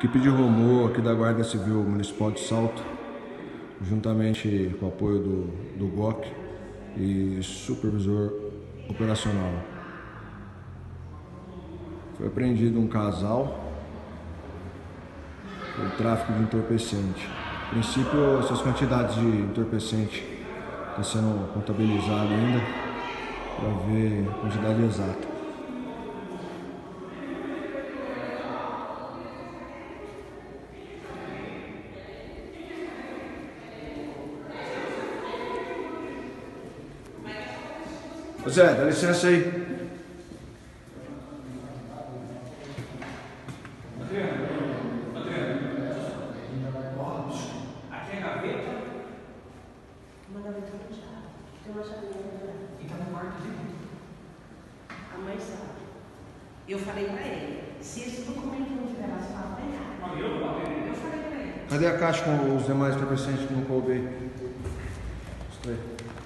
Equipe de Romô aqui da Guarda Civil Municipal de Salto, juntamente com o apoio do GOC e supervisor operacional. Foi apreendido um casal por tráfico de entorpecente. A princípio, essas quantidades de entorpecente estão sendo contabilizadas ainda para ver a quantidade exata. Ô Zé, dá licença aí. Aqui é a gaveta? Uma gaveta fechada. Tem uma chavinha pendurada. Fica no quarto de dentro. A mãe sabe. Eu falei pra ele, se esse documento não tiver nas patas, não é nada. Eu falei pra ele. Cadê a caixa com os demais entorpecentes que não coube aí? Os três.